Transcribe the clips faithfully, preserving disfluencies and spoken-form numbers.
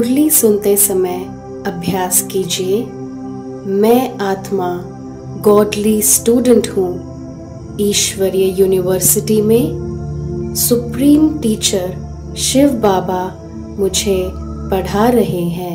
मुरली सुनते समय अभ्यास कीजिए। मैं आत्मा गॉडली स्टूडेंट हूँ। ईश्वरीय यूनिवर्सिटी में सुप्रीम टीचर शिव बाबा मुझे पढ़ा रहे हैं।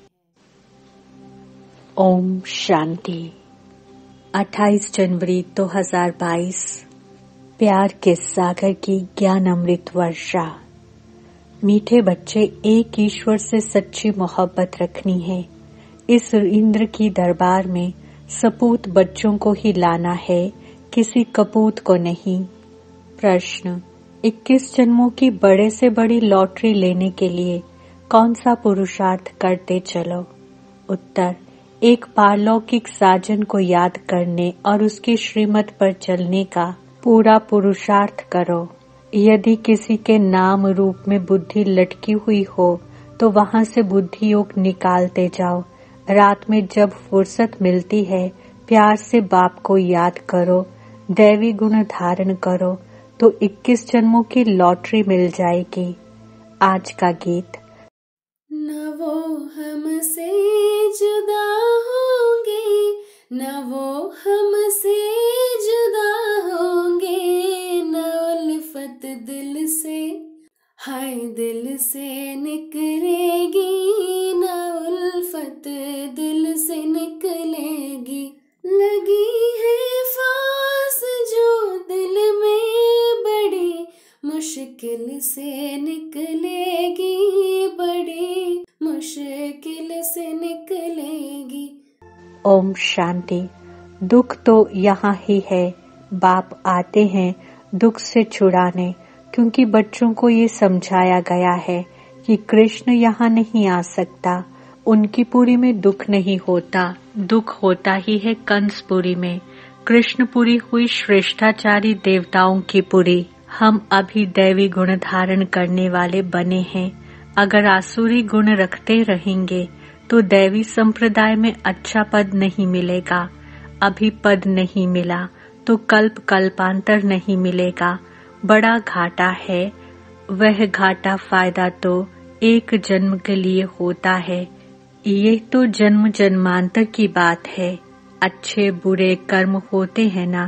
ओम शांति। अट्ठाईस जनवरी दो हज़ार बाईस। प्यार के सागर की ज्ञान अमृत वर्षा। मीठे बच्चे, एक ईश्वर से सच्ची मोहब्बत रखनी है। इस इंद्र की दरबार में सपूत बच्चों को ही लाना है, किसी कपूत को नहीं। प्रश्न: इक्कीस जन्मों की बड़े से बड़ी लॉटरी लेने के लिए कौन सा पुरुषार्थ करते चलो? उत्तर: एक पारलौकिक साजन को याद करने और उसकी श्रीमत पर चलने का पूरा पुरुषार्थ करो। यदि किसी के नाम रूप में बुद्धि लटकी हुई हो तो वहां से बुद्धि योग निकालते जाओ। रात में जब फुर्सत मिलती है प्यार से बाप को याद करो, दैवी गुण धारण करो तो इक्कीस जन्मों की लॉटरी मिल जाएगी। आज का गीत। न वो हमसे जुदा होंगे, न वो हमसे जुदा होंगे, न उल्फत दिल से, हाय दिल से निकलेगी, न उल्फत दिल से निकलेगी। लगी है फास जो दिल में बड़ी मुश्किल से निकलेगी, बड़ी मुश्किल से निकलेगी। ओम शांति। दुख तो यहाँ ही है, बाप आते हैं दुख से छुड़ाने, क्योंकि बच्चों को ये समझाया गया है कि कृष्ण यहाँ नहीं आ सकता। उनकी पुरी में दुख नहीं होता, दुख होता ही है कंसपुरी में। कृष्णपुरी हुई श्रेष्ठाचारी देवताओं की पुरी। हम अभी दैवी गुण धारण करने वाले बने हैं। अगर आसुरी गुण रखते रहेंगे तो दैवी संप्रदाय में अच्छा पद नहीं मिलेगा। अभी पद नहीं मिला तो कल्प कल्पांतर नहीं मिलेगा। बड़ा घाटा है, वह घाटा फायदा तो एक जन्म के लिए होता है। ये तो जन्म जन्मांतर की बात है। अच्छे बुरे कर्म होते हैं ना।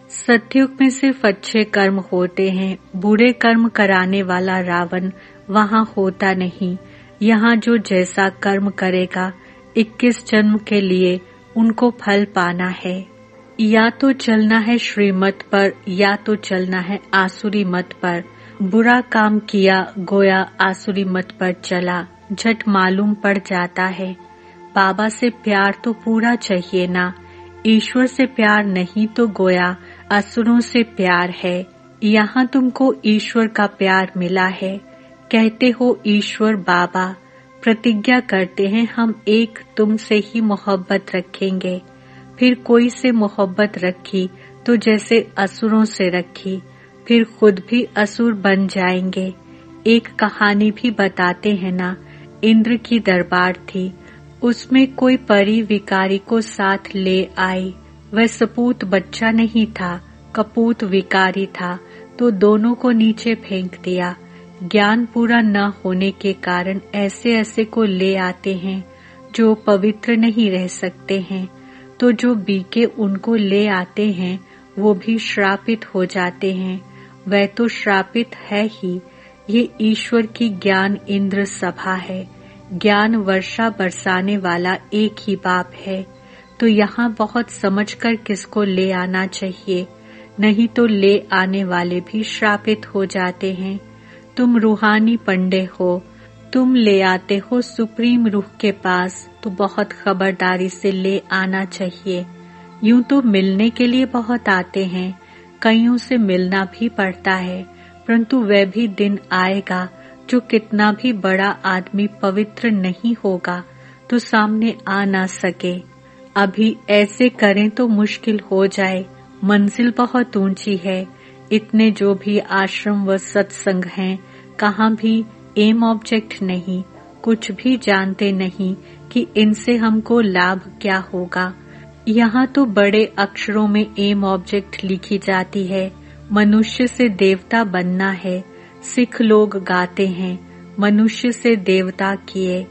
सतयुग में सिर्फ अच्छे कर्म होते हैं। बुरे कर्म कराने वाला रावण वहाँ होता नहीं। यहाँ जो जैसा कर्म करेगा इक्कीस जन्म के लिए उनको फल पाना है। या तो चलना है श्रीमत पर या तो चलना है आसुरी मत पर। बुरा काम किया गोया आसुरी मत पर चला, झट मालूम पड़ जाता है। बाबा से प्यार तो पूरा चाहिए ना। ईश्वर से प्यार नहीं तो गोया असुरों से प्यार है। यहाँ तुमको ईश्वर का प्यार मिला है। कहते हो ईश्वर बाबा, प्रतिज्ञा करते हैं हम एक तुमसे ही मोहब्बत रखेंगे। फिर कोई से मोहब्बत रखी तो जैसे असुरों से रखी, फिर खुद भी असुर बन जाएंगे। एक कहानी भी बताते हैं ना। इंद्र की दरबार थी, उसमें कोई परी विकारी को साथ ले आई। वह सपूत बच्चा नहीं था, कपूत विकारी था, तो दोनों को नीचे फेंक दिया। ज्ञान पूरा न होने के कारण ऐसे ऐसे को ले आते हैं जो पवित्र नहीं रह सकते हैं, तो जो बीके उनको ले आते हैं वो भी श्रापित हो जाते हैं। वह तो श्रापित है ही। ये ईश्वर की ज्ञान इंद्र सभा है। ज्ञान वर्षा बरसाने वाला एक ही बाप है। तो यहाँ बहुत समझकर किसको ले आना चाहिए, नहीं तो ले आने वाले भी श्रापित हो जाते हैं। तुम रूहानी पंडे हो, तुम ले आते हो सुप्रीम रूह के पास, तो बहुत खबरदारी से ले आना चाहिए। यूं तो मिलने के लिए बहुत आते हैं, कईयों से मिलना भी पड़ता है, परंतु वह भी दिन आएगा जो कितना भी बड़ा आदमी पवित्र नहीं होगा तो सामने आ ना सके। अभी ऐसे करें तो मुश्किल हो जाए। मंजिल बहुत ऊंची है। इतने जो भी आश्रम व सत्संग हैं, कहाँ भी एम ऑब्जेक्ट नहीं, कुछ भी जानते नहीं कि इनसे हमको लाभ क्या होगा। यहाँ तो बड़े अक्षरों में एम ऑब्जेक्ट लिखी जाती है। मनुष्य से देवता बनना है। सिख लोग गाते हैं, मनुष्य से देवता किए।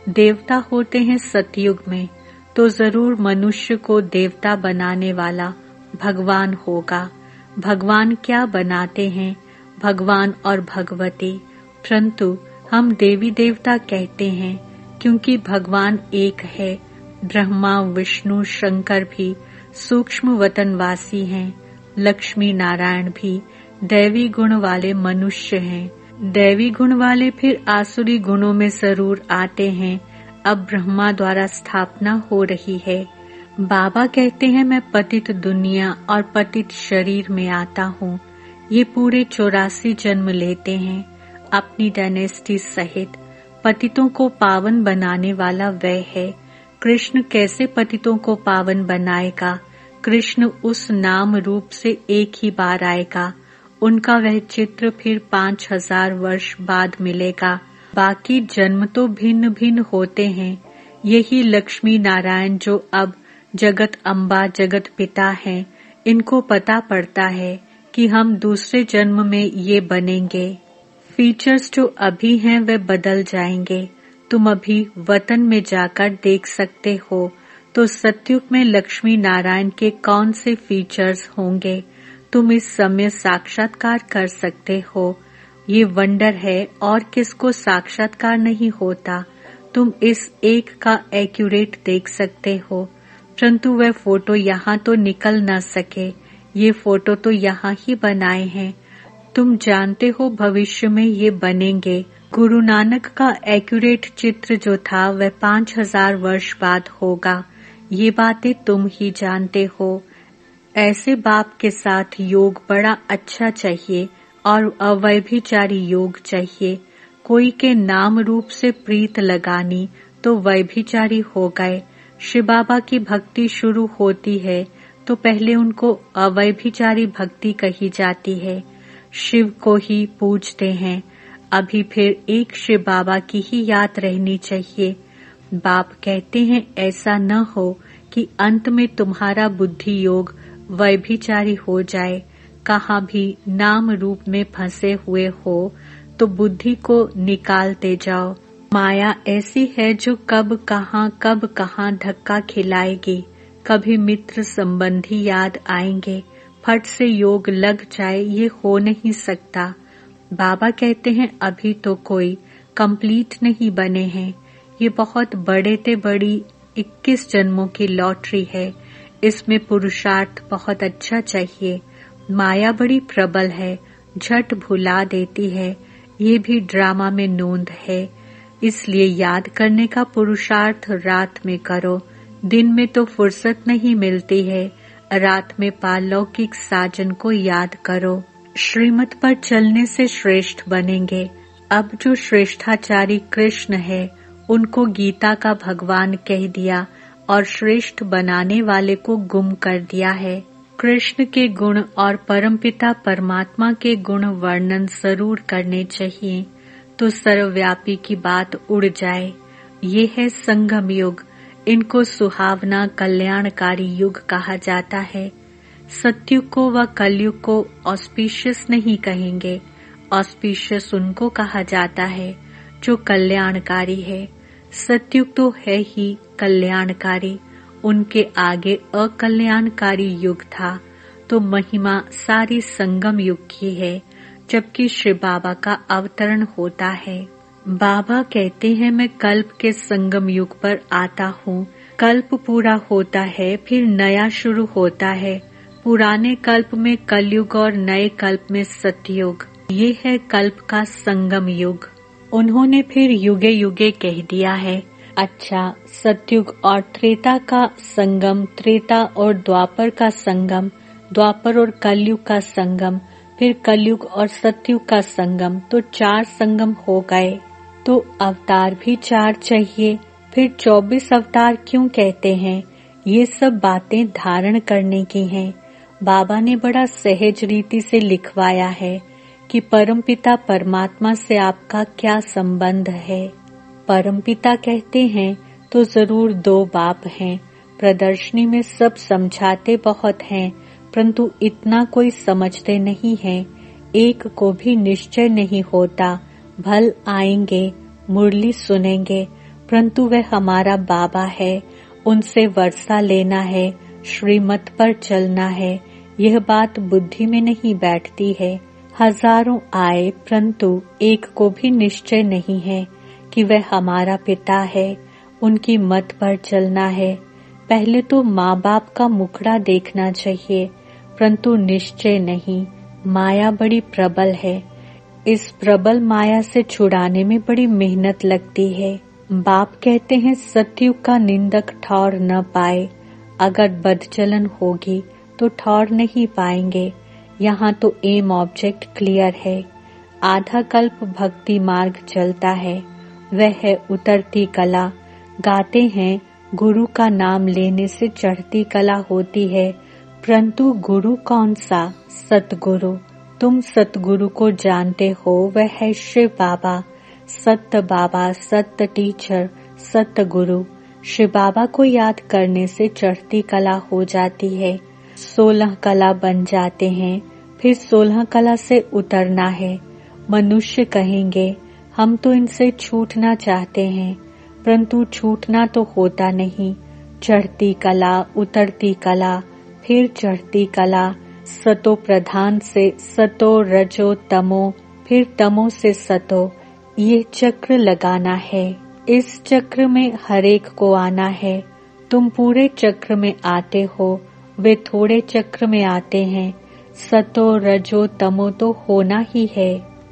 देवता होते हैं सतयुग में, तो जरूर मनुष्य को देवता बनाने वाला भगवान होगा। भगवान क्या बनाते हैं? भगवान और भगवती, परंतु हम देवी देवता कहते हैं क्योंकि भगवान एक है। ब्रह्मा, विष्णु, शंकर भी सूक्ष्म वतनवासी हैं। लक्ष्मी नारायण भी दैवी गुण वाले मनुष्य हैं। दैवी गुण वाले फिर आसुरी गुणों में जरूर आते हैं। अब ब्रह्मा द्वारा स्थापना हो रही है। बाबा कहते हैं मैं पतित दुनिया और पतित शरीर में आता हूँ। ये पूरे चौरासी जन्म लेते हैं अपनी डायनेस्टी सहित। पतितों को पावन बनाने वाला वह है। कृष्ण कैसे पतितों को पावन बनाएगा? कृष्ण उस नाम रूप से एक ही बार आएगा। उनका वह चित्र फिर पांच हजार वर्ष बाद मिलेगा। बाकी जन्म तो भिन्न भिन्न होते हैं। यही लक्ष्मी नारायण जो अब जगत अम्बा जगत पिता हैं, इनको पता पड़ता है कि हम दूसरे जन्म में ये बनेंगे। फीचर्स जो अभी हैं वे बदल जाएंगे। तुम अभी वतन में जाकर देख सकते हो तो सतयुग में लक्ष्मी नारायण के कौन से फीचर्स होंगे तुम इस समय साक्षात्कार कर सकते हो। ये वंडर है और किसको साक्षात्कार नहीं होता। तुम इस एक का एक्यूरेट देख सकते हो, परंतु वह फोटो यहाँ तो निकल न सके। ये फोटो तो यहाँ ही बनाए हैं। तुम जानते हो भविष्य में ये बनेंगे। गुरु नानक का एक्यूरेट चित्र जो था वह पांच हजार वर्ष बाद होगा। ये बातें तुम ही जानते हो। ऐसे बाप के साथ योग बड़ा अच्छा चाहिए और अवैभिचारी योग चाहिए। कोई के नाम रूप से प्रीत लगानी तो वैभिचारी हो गए। शिव बाबा की भक्ति शुरू होती है तो पहले उनको अवैभिचारी भक्ति कही जाती है। शिव को ही पूजते हैं। अभी फिर एक शिव बाबा की ही याद रहनी चाहिए। बाप कहते हैं ऐसा न हो कि अंत में तुम्हारा बुद्धि योग वैभिचारी हो जाए। कहाँ भी नाम रूप में फंसे हुए हो तो बुद्धि को निकालते जाओ। माया ऐसी है जो कब कहाँ कब कहाँ धक्का खिलाएगी। कभी मित्र संबंधी याद आएंगे, फट से योग लग जाए, ये हो नहीं सकता। बाबा कहते हैं अभी तो कोई कंप्लीट नहीं बने हैं। ये बहुत बड़े ते बड़ी इक्कीस जन्मों की लॉटरी है। इसमें पुरुषार्थ बहुत अच्छा चाहिए। माया बड़ी प्रबल है, झट भुला देती है। ये भी ड्रामा में नोंद है। इसलिए याद करने का पुरुषार्थ रात में करो। दिन में तो फुर्सत नहीं मिलती है। रात में पारलौकिक साजन को याद करो। श्रीमत पर चलने से श्रेष्ठ बनेंगे। अब जो श्रेष्ठाचारी कृष्ण है उनको गीता का भगवान कह दिया और श्रेष्ठ बनाने वाले को गुम कर दिया है। कृष्ण के गुण और परमपिता परमात्मा के गुण वर्णन जरूर करने चाहिए तो सर्वव्यापी की बात उड़ जाए। ये है संगम युग। इनको सुहावना कल्याणकारी युग कहा जाता है। सतयुग को व कलयुग को ऑस्पिशियस नहीं कहेंगे। ऑस्पिशियस उनको कहा जाता है जो कल्याणकारी है। सतयुग तो है ही कल्याणकारी। उनके आगे अकल्याणकारी युग था। तो महिमा सारी संगम युग की है, जबकि श्री बाबा का अवतरण होता है। बाबा कहते हैं मैं कल्प के संगम युग पर आता हूँ। कल्प पूरा होता है, फिर नया शुरू होता है। पुराने कल्प में कलयुग और नए कल्प में सतयुग। ये है कल्प का संगम युग। उन्होंने फिर युगे युगे कह दिया है। अच्छा, सतयुग और त्रेता का संगम, त्रेता और द्वापर का संगम, द्वापर और कलयुग का संगम, फिर कलयुग और सतयुग का संगम, तो चार संगम हो गए। तो अवतार भी चार चाहिए। फिर चौबीस अवतार क्यों कहते हैं? ये सब बातें धारण करने की हैं। बाबा ने बड़ा सहज रीति से लिखवाया है कि परमपिता परमात्मा से आपका क्या संबंध है। परमपिता कहते हैं तो जरूर दो बाप हैं। प्रदर्शनी में सब समझाते बहुत हैं, परंतु इतना कोई समझते नहीं है। एक को भी निश्चय नहीं होता। भल आएंगे, मुरली सुनेंगे, परंतु वह हमारा बाबा है, उनसे वर्षा लेना है, श्रीमत पर चलना है। यह बात बुद्धि में नहीं बैठती है। हजारों आए परंतु एक को भी निश्चय नहीं है कि वह हमारा पिता है, उनकी मत पर चलना है। पहले तो माँ बाप का मुखड़ा देखना चाहिए, परंतु निश्चय नहीं। माया बड़ी प्रबल है, इस प्रबल माया से छुड़ाने में बड़ी मेहनत लगती है। बाप कहते हैं सतयुग का निंदक ठौर न पाए। अगर बदचलन होगी तो ठौर नहीं पाएंगे। यहाँ तो एम ऑब्जेक्ट क्लियर है। आधा कल्प भक्ति मार्ग चलता है, वह है उतरती कला। गाते हैं गुरु का नाम लेने से चढ़ती कला होती है, परंतु गुरु कौन सा? सतगुरु। तुम सतगुरु को जानते हो, वह है शिव बाबा, सत्य बाबा, सत्य टीचर, सत्य गुरु। शिव बाबा को याद करने से चढ़ती कला हो जाती है। सोलह कला बन जाते हैं, फिर सोलह कला से उतरना है। मनुष्य कहेंगे हम तो इनसे छूटना चाहते हैं, परंतु छूटना तो होता नहीं। चढ़ती कला, उतरती कला, फिर चढ़ती कला। सतो प्रधान से सतो रजो तमो, फिर तमो से सतो, ये चक्र लगाना है। इस चक्र में हरेक को आना है। तुम पूरे चक्र में आते हो, वे थोड़े चक्र में आते हैं। सतो रजो तमो तो होना ही है।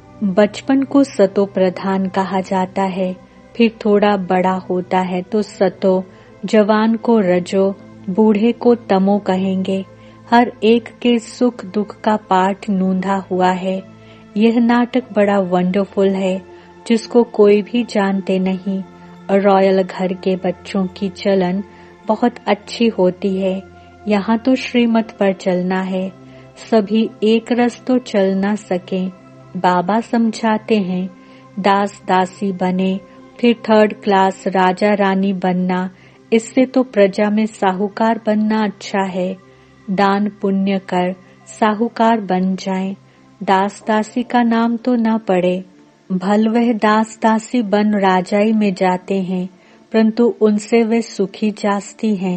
बचपन को सतो प्रधान कहा जाता है, फिर थोड़ा बड़ा होता है तो सतो, जवान को रजो, बूढ़े को तमो कहेंगे। हर एक के सुख दुख का पाठ नूंधा हुआ है। यह नाटक बड़ा वंडरफुल है, जिसको कोई भी जानते नहीं। रॉयल घर के बच्चों की चलन बहुत अच्छी होती है। यहाँ तो श्रीमत पर चलना है। सभी एक रस तो चल ना सके। बाबा समझाते हैं दास दासी बने, फिर थर्ड क्लास राजा रानी बनना, इससे तो प्रजा में साहूकार बनना अच्छा है। दान पुण्य कर साहूकार बन जाएं। दास दासी का नाम तो न पड़े। भल वह दास दासी बन राजाई में जाते हैं, परंतु उनसे वे सुखी जास्ती हैं।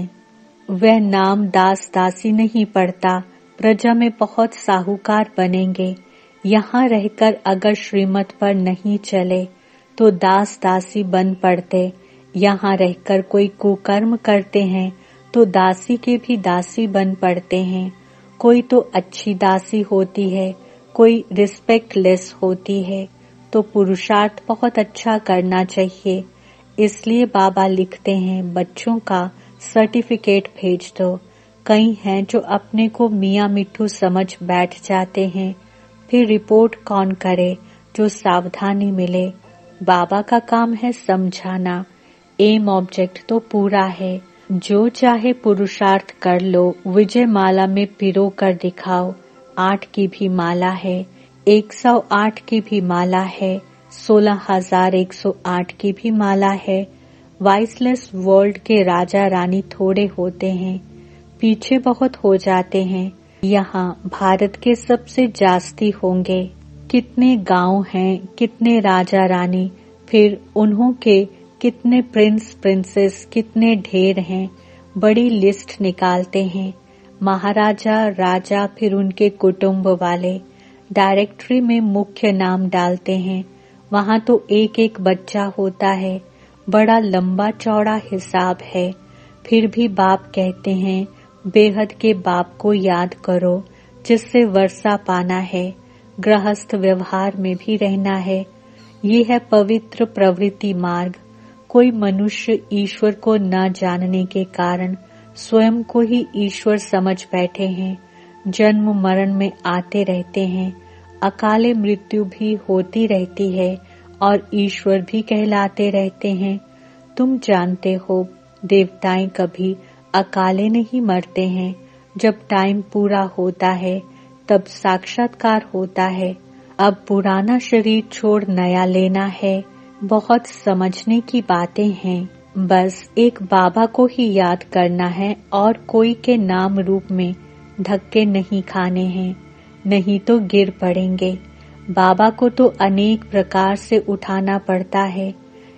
वह नाम दास दासी नहीं पड़ता। प्रजा में बहुत साहूकार बनेंगे। यहाँ रहकर अगर श्रीमत पर नहीं चले तो दास दासी बन पड़ते। यहाँ रहकर कोई कुकर्म करते हैं तो दासी के भी दासी बन पड़ते हैं। कोई तो अच्छी दासी होती है, कोई रिस्पेक्टलेस होती है। तो पुरुषार्थ बहुत अच्छा करना चाहिए। इसलिए बाबा लिखते हैं बच्चों का सर्टिफिकेट भेज दो। कई हैं जो अपने को मियाँ मिट्ठू समझ बैठ जाते हैं, फिर रिपोर्ट कौन करे जो सावधानी मिले। बाबा का काम है समझाना। एम ऑब्जेक्ट तो पूरा है। जो चाहे पुरुषार्थ कर लो। विजय माला में पिरो कर दिखाओ। आठ की भी माला है, एक सौ आठ की भी माला है, सोलह हजार एक सौ आठ की भी माला है। वाइसलेस वर्ल्ड के राजा रानी थोड़े होते हैं, पीछे बहुत हो जाते हैं। यहाँ भारत के सबसे जास्ती होंगे। कितने गांव हैं, कितने राजा रानी, फिर उन्हों के कितने प्रिंस प्रिंसेस, कितने ढेर हैं। बड़ी लिस्ट निकालते हैं। महाराजा, राजा, फिर उनके कुटुंब वाले डायरेक्टरी में मुख्य नाम डालते हैं। वहाँ तो एक एक बच्चा होता है। बड़ा लंबा चौड़ा हिसाब है। फिर भी बाप कहते हैं बेहद के बाप को याद करो, जिससे वर्षा पाना है, गृहस्थ व्यवहार में भी रहना है। ये है पवित्र प्रवृत्ति मार्ग। कोई मनुष्य ईश्वर को न जानने के कारण स्वयं को ही ईश्वर समझ बैठे हैं। जन्म मरण में आते रहते हैं। अकाले मृत्यु भी होती रहती है और ईश्वर भी कहलाते रहते हैं। तुम जानते हो देवताएं कभी अकाले नहीं मरते हैं। जब टाइम पूरा होता है तब साक्षात्कार होता है। अब पुराना शरीर छोड़ नया लेना है। बहुत समझने की बातें हैं। बस एक बाबा को ही याद करना है और कोई के नाम रूप में धक्के नहीं खाने हैं, नहीं तो गिर पड़ेंगे। बाबा को तो अनेक प्रकार से उठाना पड़ता है।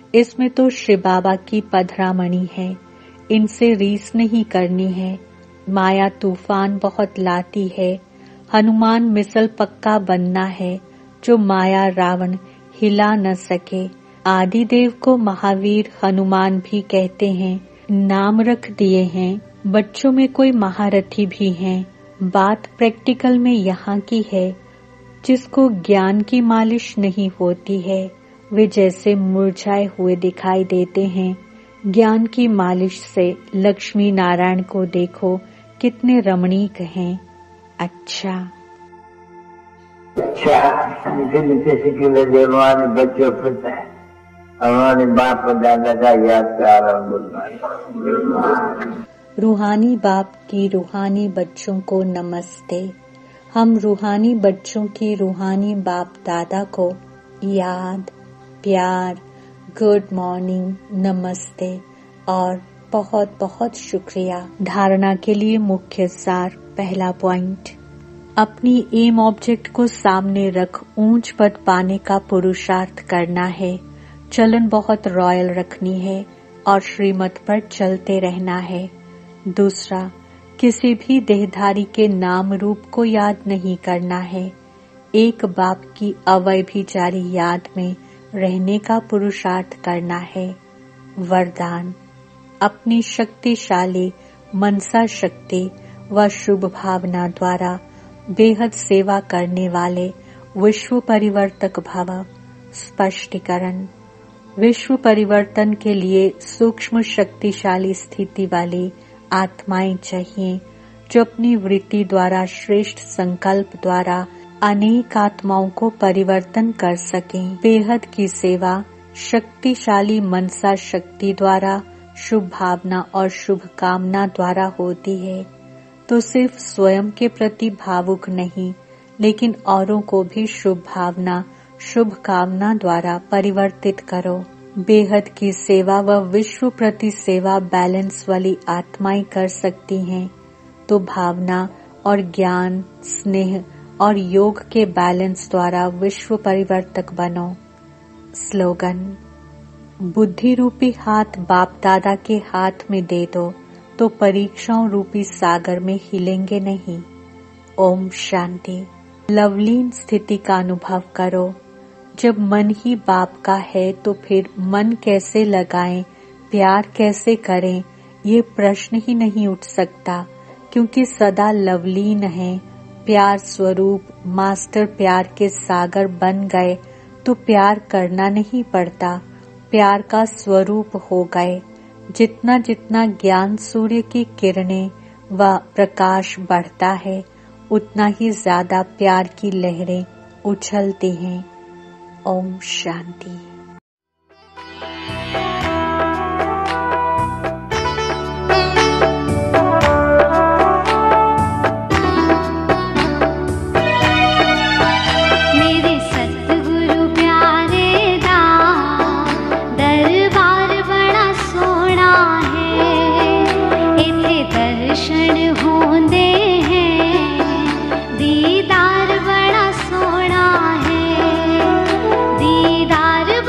इसमें तो श्री बाबा की पधरामणि है, इनसे रीस नहीं करनी है। माया तूफान बहुत लाती है, हनुमान मिसल पक्का बनना है, जो माया रावण हिला न सके। आदिदेव को महावीर हनुमान भी कहते हैं, नाम रख दिए हैं। बच्चों में कोई महारथी भी हैं। बात प्रैक्टिकल में यहाँ की है, जिसको ज्ञान की मालिश नहीं होती है वे जैसे मुरझाए हुए दिखाई देते हैं। ज्ञान की मालिश से लक्ष्मी नारायण को देखो कितने रमणीक हैं। अच्छा अच्छा नीचे नीचे सीखी लगे हमारे बच्चों पर हमारे बाप दादा का याद प्यार और गुणगान। रूहानी बाप की रूहानी बच्चों को नमस्ते। हम रूहानी बच्चों की रूहानी बाप दादा को याद, प्यार, गुड मॉर्निंग, नमस्ते और बहुत बहुत शुक्रिया। धारणा के लिए मुख्य सार। पहला पॉइंट, अपनी एम ऑब्जेक्ट को सामने रख ऊंच पद पाने का पुरुषार्थ करना है। चलन बहुत रॉयल रखनी है और श्रीमत पर चलते रहना है। दूसरा, किसी भी देहधारी के नाम रूप को याद नहीं करना है। एक बाप की अवैभिचारी याद में रहने का पुरुषार्थ करना है। वरदान, अपनी शक्तिशाली मनसा शक्ति व शुभ भावना द्वारा बेहद सेवा करने वाले विश्व परिवर्तक भव। स्पष्टीकरण, विश्व परिवर्तन के लिए सूक्ष्म शक्तिशाली स्थिति वाली आत्माएं चाहिए, जो अपनी वृत्ति द्वारा श्रेष्ठ संकल्प द्वारा अनेक आत्माओं को परिवर्तन कर सकें। बेहद की सेवा शक्तिशाली मनसा शक्ति द्वारा, शुभ भावना और शुभ कामना द्वारा होती है। तो सिर्फ स्वयं के प्रति भावुक नहीं, लेकिन औरों को भी शुभ भावना, शुभ कामना द्वारा परिवर्तित करो। बेहद की सेवा व विश्व प्रति सेवा बैलेंस वाली आत्माएं कर सकती हैं। तो भावना और ज्ञान, स्नेह और योग के बैलेंस द्वारा विश्व परिवर्तक बनो। स्लोगन, बुद्धि रूपी हाथ बाप दादा के हाथ में दे दो तो परीक्षाओं रूपी सागर में हिलेंगे नहीं। ओम शांति। लवलीन स्थिति का अनुभव करो। जब मन ही बाप का है तो फिर मन कैसे लगाएं, प्यार कैसे करें, ये प्रश्न ही नहीं उठ सकता, क्योंकि सदा लवलीन है। प्यार स्वरूप मास्टर प्यार के सागर बन गए तो प्यार करना नहीं पड़ता, प्यार का स्वरूप हो गए। जितना जितना ज्ञान सूर्य की किरणें व प्रकाश बढ़ता है, उतना ही ज्यादा प्यार की लहरें उछलती हैं। ओम शांति। मेरे सतगुरु प्यारे दा दरबार बड़ा सोना है। इथे दर्शन होंदे हैं, दीदार बड़ा सोना है। दीदार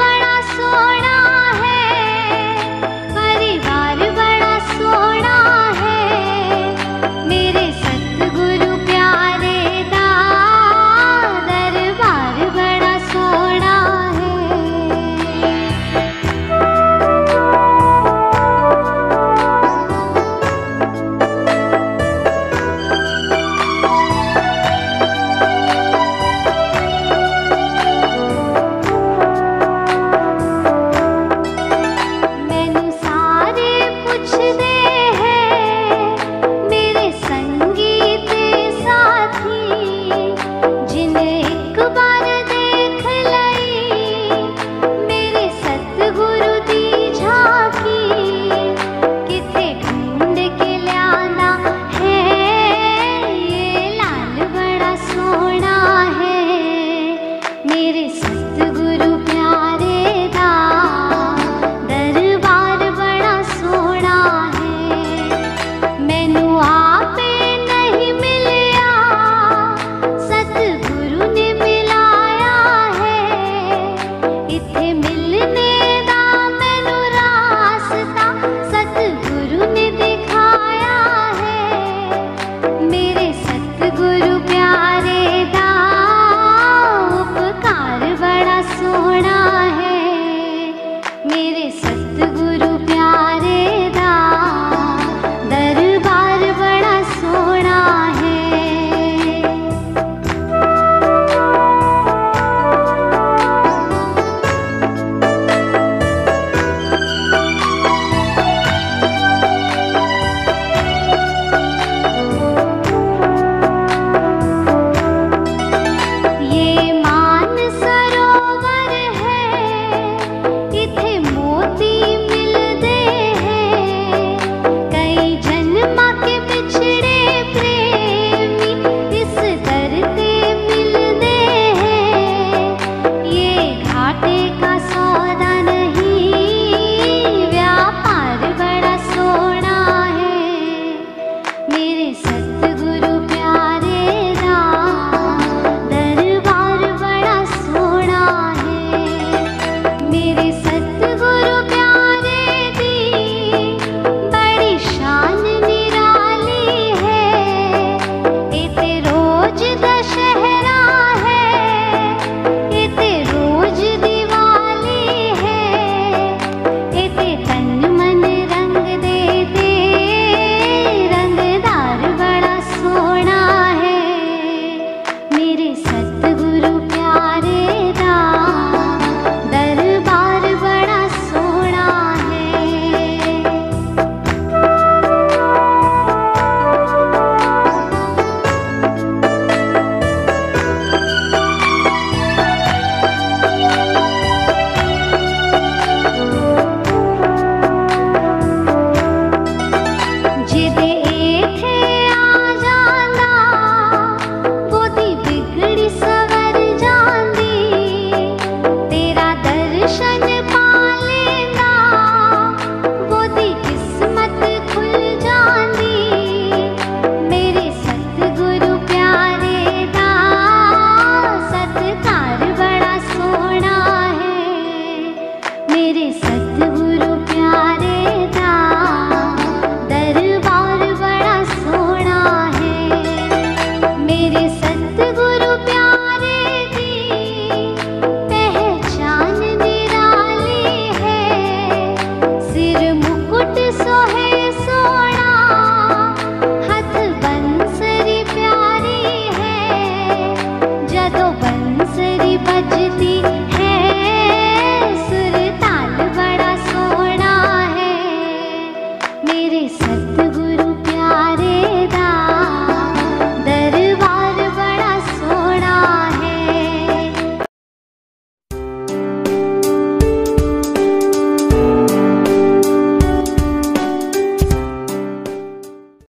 सतगुरु